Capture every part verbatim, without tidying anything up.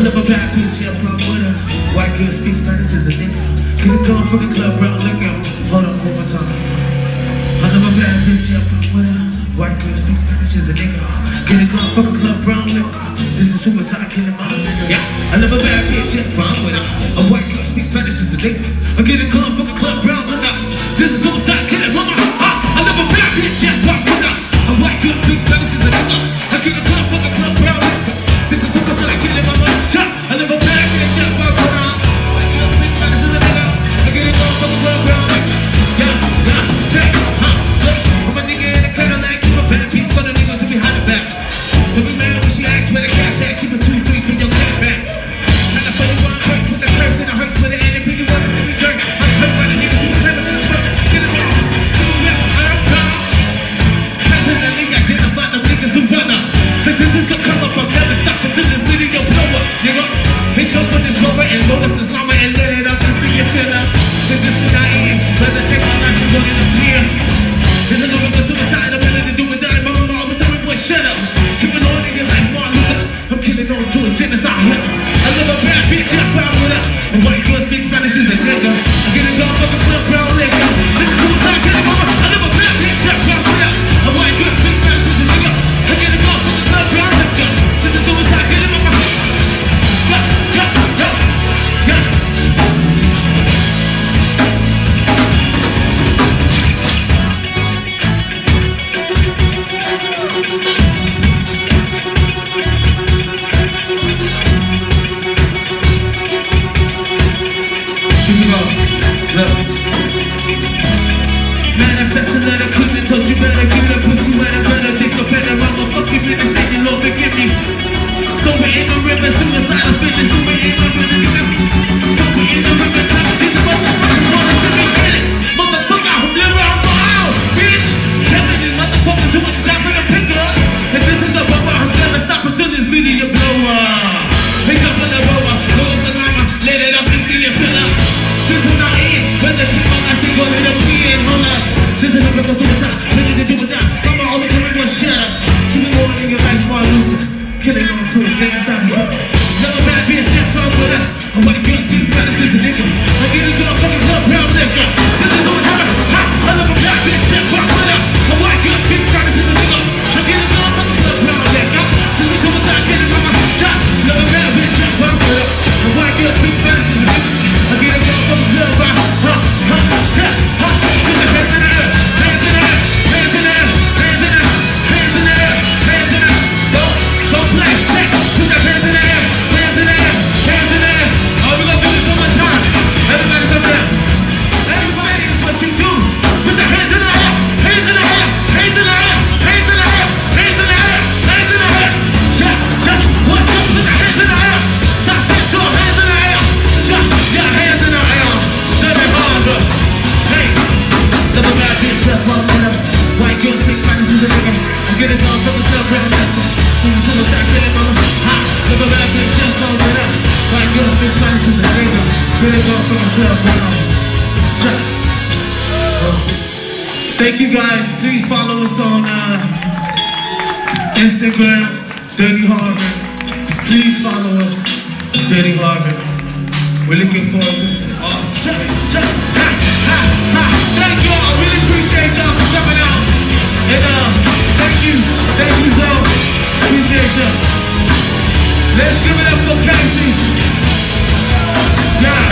love a bad bitch, yeah, I'm with her. White girl speaks Spanish as a nigga. Get it going from the club, brown liquor. Hold on, one more time. I love a bad bitch, yeah, I'm with her. White girl speaks Spanish as a nigga. Get it going from the club, brown liquor. This is suicide killing my nigga. Yeah, I love a bad bitch, yeah, I'm with her. A white girl speaks Spanish as a nigga. I get it going from the club, brown liquor. This is suicide killing my nigga. I love a bad bitch, yeah, I'm with her. A white girl speaks Spanish as a nigga. I get it going from the club, brown liquor. This is suicide killing my nigga. I love a bad bitch, yeah, I'm with her. White girl speaks Spanish as a nigga. I get it going from the club, brown liquor. Yeah, yeah, check, huh, look. I'm a nigga in the Cadillac, keep a bad bitch for the niggas who behind the back. Every man when she asks where the cash at, keep a two, three, put your cash back. And I put it one hurt, put the curse in the hurts, put it in and pick it up and give me dirt. I'm hurt by the niggas who was having in the first. Get it wrong, two left, I'm gone. Passing the league, identify the niggas who run up. Cause this is a come up, I've never stopped until this video blow up, nigga. Hit your with this rubber and load up the slammer and let it up until you fill up. Cause this is not in, rather take my life and go in the fear. There's a little bit of suicide, I'm ready to do it, die. My mama always told me, boy, shut up. Keep it on in your life, Martin Luther. I'm killing on to a genocide here. I love a bad bitch, yeah, I'm proud with her. A white girl speaks Spanish as a nigga. I get it all from the club, brown liquor. This is suicide, killing mama. I love a bad bitch, yeah, I'm proud with her. A white girl speaks Spanish as a nigga. I get it all from the club, brown liquor. This is suicide, killing mama. Yeah, yeah, yeah, yeah. Manifesting that I couldn't have told you better. Give that pussy wetter, better think of better. I'm a fucking minute, say you Lord forgive me. Throw it in the river, suicidal finish. Throw it in the river, get up. Throw it in the river, time to get the motherfuckers wanna see me get it. Motherfucker, I'm living on my own, bitch. Telling these motherfuckers who was top of the pickup. And this is a bumper, I'm never stop until this media blow up. Pick up on the rover, blow up the llama, let it up until you fill up. This is not in, when the team on I think on it up in, hold up. This is a number for suicide, ready to do it down. Mama always told me, boy, shut up. Keep it going in your life, Martin Luther. Killing on to a genocide. Love a bad bitch, yeah, come with her. A white girl speaks Spanish as a nigga. I get into a fucking club, brown liquor. This is always happening. Ha! I love a bad bitch, yeah, come with her. A white girl speaks Spanish as a nigga. I get into a fucking club, brown liquor. This is suicide, killing mama. Shot. Love a bad bitch, yeah, come with her. A white girl speaks Spanish as a nigga. I get into a fucking club, brown liquor. Ha! Ha! Ha! Ha! Put your hands in the air. Hands in the air. Hands in the air. Hands in the air. Hands in the air. Hands in the air. Don't, don't play. Hey, put your hands in the air. Hands in the air. Hands in the air. Oh, we're gonna do this one more time. Everybody come down. Everybody, this is what you do. Put your hands in the air. Hands in the air. Hands in the air. Hands in the air. Hands in the air. Hands in the air. Shut, shut. What's up? Put your hands in the air. Stop, stop, stop. Hands in the air. Shut, your hands in the air. Dirtyharvard. Hey, love a bad bitch, yeah, I'm with her. White girl speaks Spanish as a nigga. I'm getting on from the club, brown liquor. This is suicide, killing mama. Ha! Love a bad bitch, yeah, I'm with her. White girl speaks Spanish as a nigga. Getting on from the club, brown liquor. Thank you guys. Please follow us on uh, Instagram, Dirtyharvard. Please follow us, Dirtyharvard. We're looking forward to some awesome. Check, check, ha, ha, ha. Thank you all. I really appreciate y'all for coming out. And uh, thank you. Thank you, so. Appreciate you. Let's give it up for Casey. Yeah.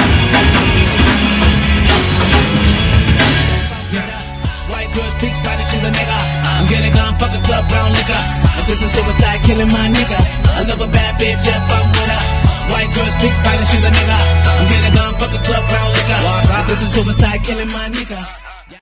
Yeah. White girl speaks Spanish, she's a nigga. I'm getting gone, fuck a club, brown liquor. And this is suicide, killing my nigga. I love a bad bitch, yeah, I'm with her. White girl speaks Spanish, she's a nigga. I'm getting gone, fuck a club, brown liquor. This is suicide, killing my nigga.